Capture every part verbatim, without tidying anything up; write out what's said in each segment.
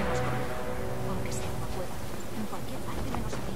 Debemos correr. Aunque sea una cueva. En cualquier parte menos aquí.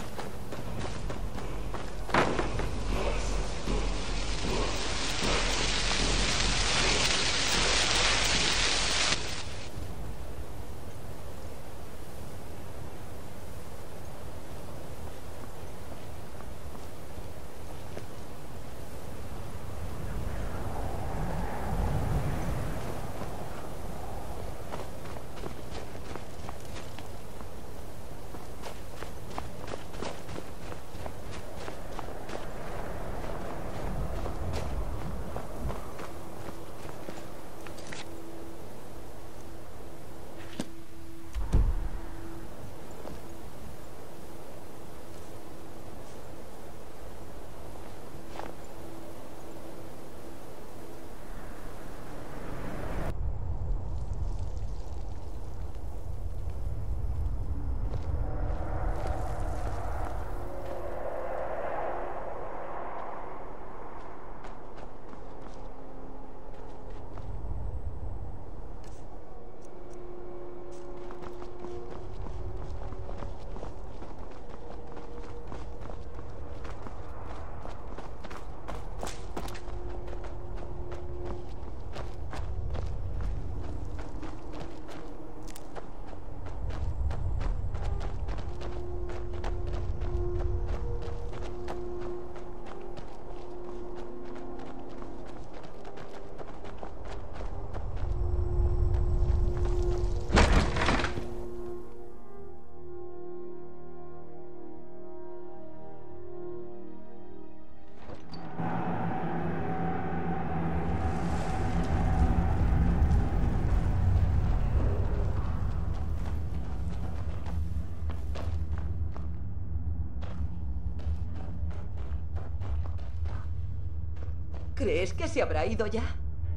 ¿Crees que se habrá ido ya?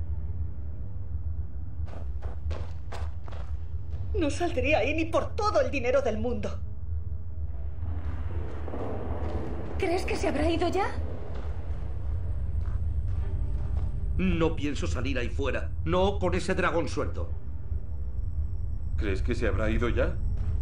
No saldría ahí ni por todo el dinero del mundo. ¿Crees que se habrá ido ya? No pienso salir ahí fuera. No con ese dragón suelto. ¿Crees que se habrá ido ya?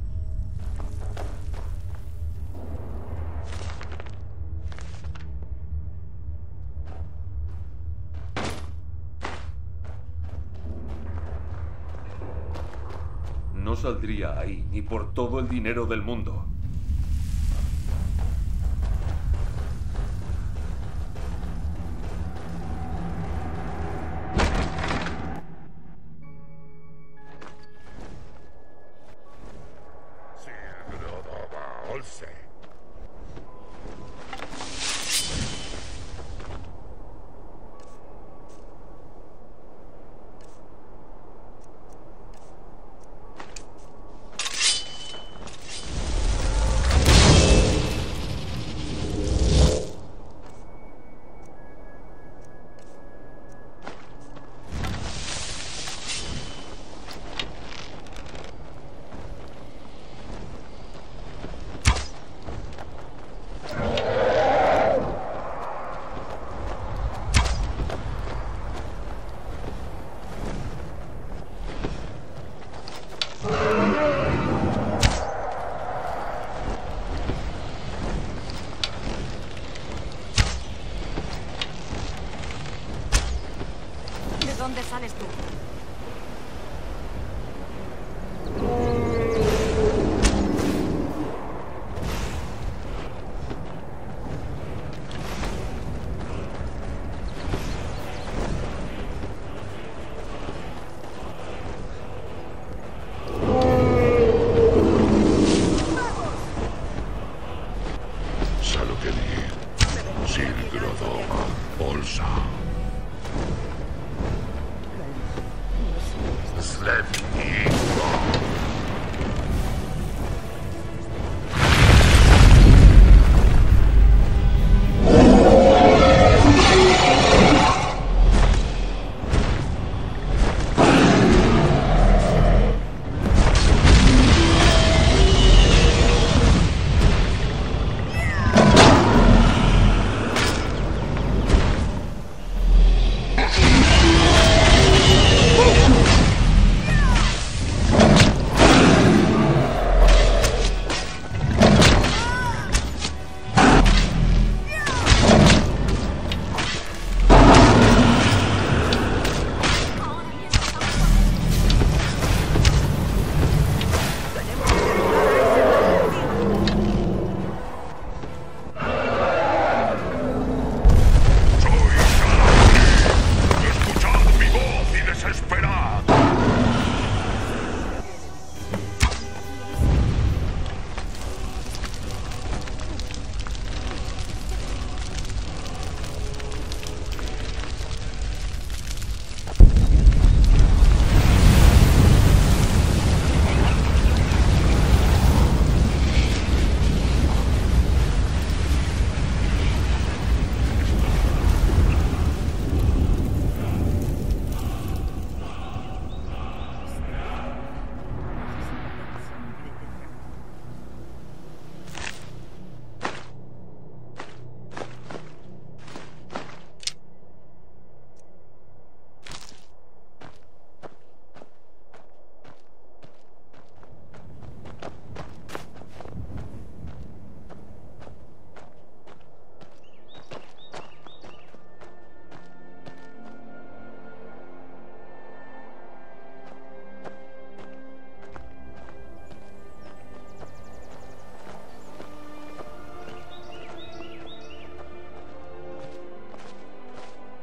No saldría ahí ni por todo el dinero del mundo. ¿De dónde sales tú?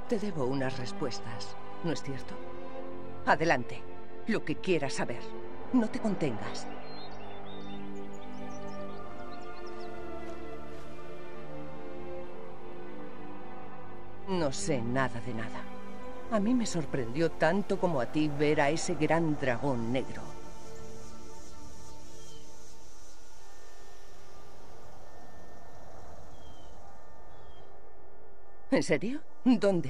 Te debo unas respuestas, ¿no es cierto? Adelante. Lo que quieras saber. No te contengas. No sé nada de nada. A mí me sorprendió tanto como a ti ver a ese gran dragón negro. ¿En serio? ¿Dónde?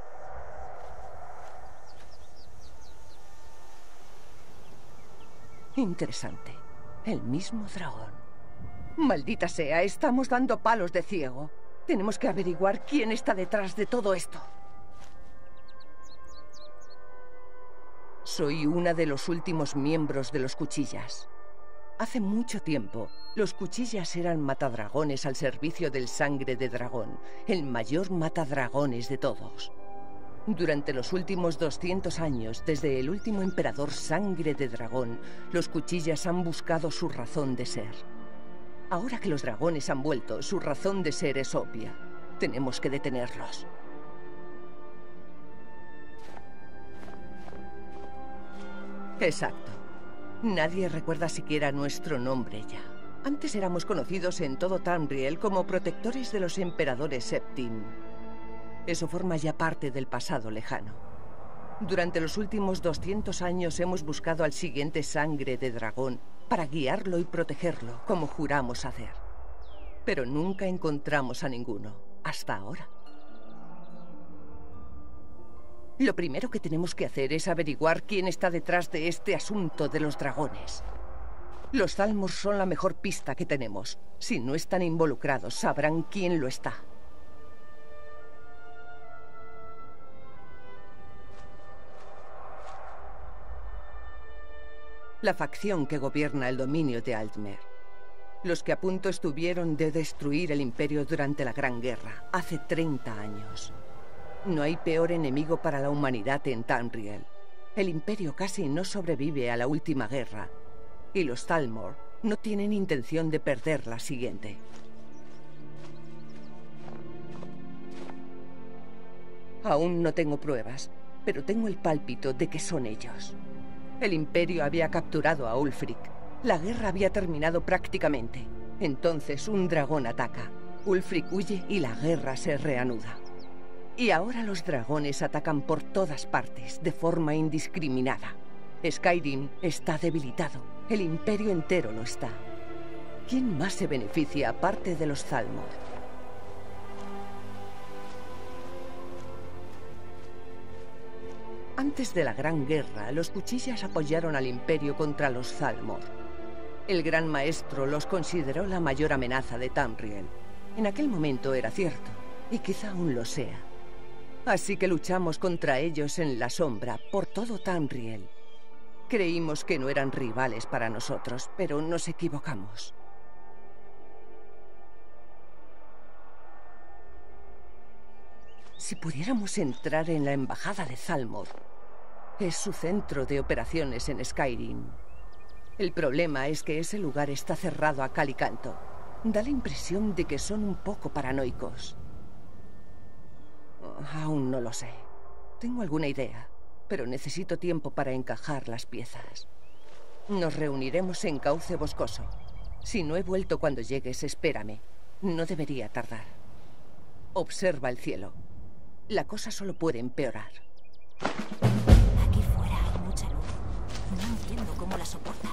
Interesante. El mismo dragón. Maldita sea, estamos dando palos de ciego. Tenemos que averiguar quién está detrás de todo esto. Soy una de los últimos miembros de los Cuchillas. Hace mucho tiempo, los Cuchillas eran matadragones al servicio del Sangre de Dragón, el mayor matadragones de todos. Durante los últimos doscientos años, desde el último emperador Sangre de Dragón, los Cuchillas han buscado su razón de ser. Ahora que los dragones han vuelto, su razón de ser es obvia. Tenemos que detenerlos. Exacto. Nadie recuerda siquiera nuestro nombre ya. Antes éramos conocidos en todo Tamriel como protectores de los emperadores Septim. Eso forma ya parte del pasado lejano. Durante los últimos doscientos años hemos buscado al siguiente Sangre de Dragón para guiarlo y protegerlo, como juramos hacer. Pero nunca encontramos a ninguno, hasta ahora. Lo primero que tenemos que hacer es averiguar quién está detrás de este asunto de los dragones. Los Thalmor son la mejor pista que tenemos. Si no están involucrados, sabrán quién lo está. La facción que gobierna el dominio de Aldmer. Los que a punto estuvieron de destruir el imperio durante la Gran Guerra, hace treinta años. No hay peor enemigo para la humanidad en Tamriel. El imperio casi no sobrevive a la última guerra, y los Thalmor no tienen intención de perder la siguiente. Aún no tengo pruebas, pero tengo el pálpito de que son ellos. El imperio había capturado a Ulfric. La guerra había terminado prácticamente. Entonces un dragón ataca. Ulfric huye y la guerra se reanuda. Y ahora los dragones atacan por todas partes, de forma indiscriminada. Skyrim está debilitado. El imperio entero lo está. ¿Quién más se beneficia aparte de los Thalmor? Antes de la Gran Guerra, los Cuchillas apoyaron al imperio contra los Thalmor. El Gran Maestro los consideró la mayor amenaza de Tamriel. En aquel momento era cierto, y quizá aún lo sea. Así que luchamos contra ellos en la sombra, por todo Tamriel. Creímos que no eran rivales para nosotros, pero nos equivocamos. Si pudiéramos entrar en la embajada de Thalmor, es su centro de operaciones en Skyrim. El problema es que ese lugar está cerrado a cal y canto. Da la impresión de que son un poco paranoicos. Aún no lo sé. Tengo alguna idea, pero necesito tiempo para encajar las piezas. Nos reuniremos en Cauce Boscoso. Si no he vuelto cuando llegues, espérame. No debería tardar. Observa el cielo. La cosa solo puede empeorar. Aquí fuera hay mucha luz. No entiendo cómo la soportas.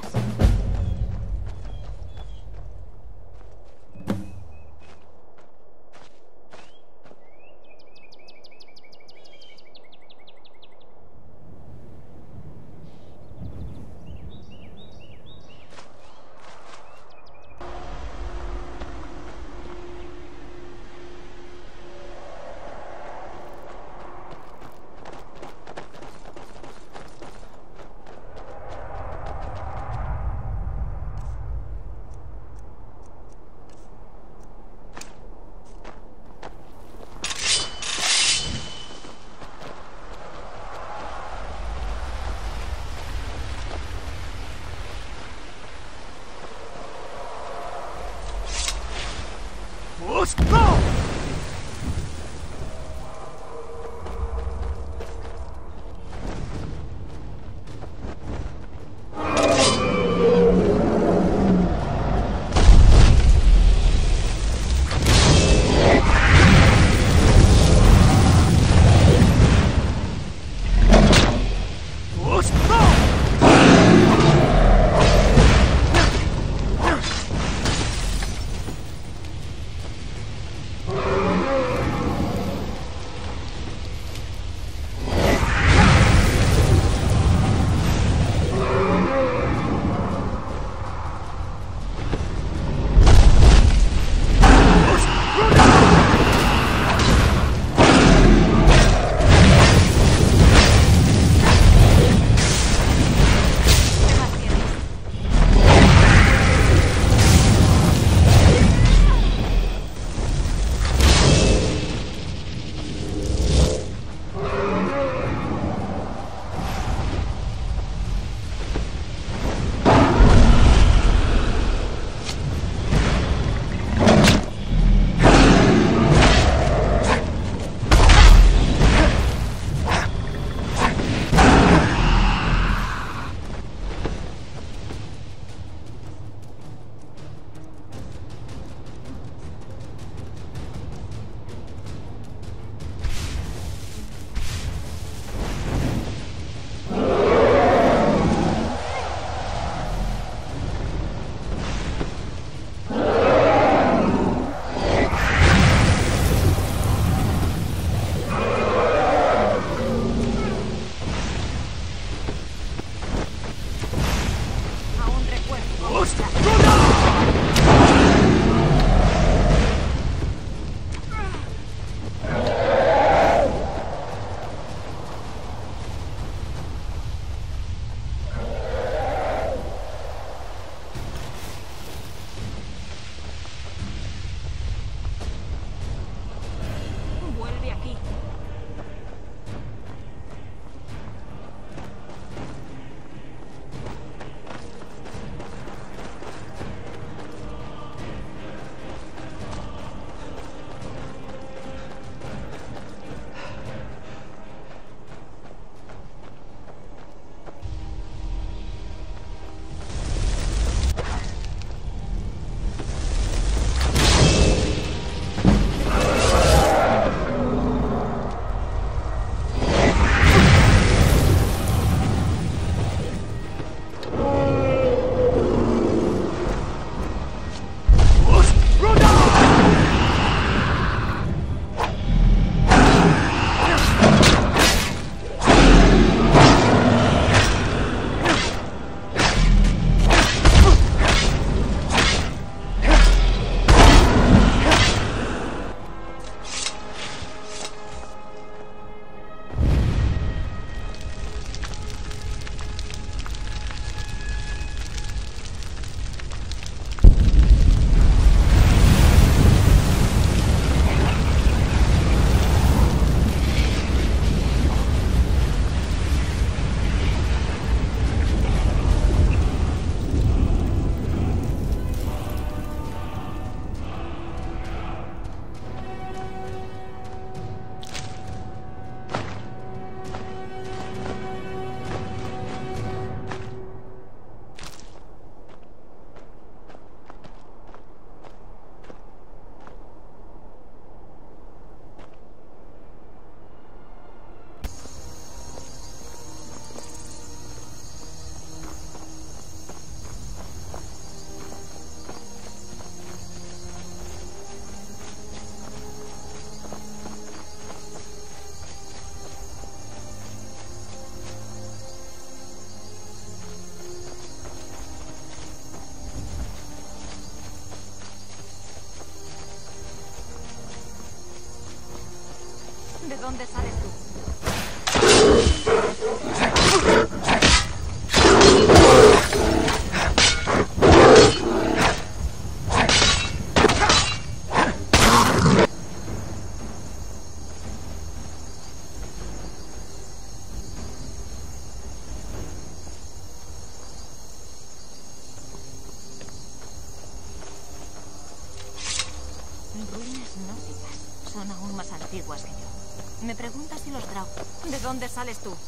Vuelve aquí. ¿De dónde sales tú? Ruinas nórdicas. Son aún más antiguas que yo. Me preguntas si los Draug. ¿De dónde sales tú?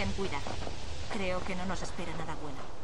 Ten cuidado. Creo que no nos espera nada bueno.